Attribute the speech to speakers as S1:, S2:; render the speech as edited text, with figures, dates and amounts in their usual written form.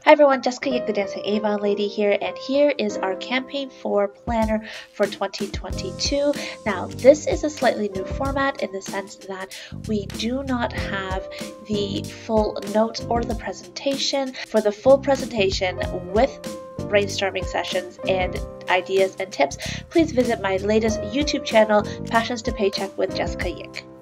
S1: Hi everyone, Jessica Yik, the Dancing Avon Lady here, and here is our campaign for planner for 2022. Now, this is a slightly new format in the sense that we do not have the full notes or the presentation. For the full presentation with brainstorming sessions and ideas and tips, please visit my latest YouTube channel, Passions to Paycheque with Jessica Yik.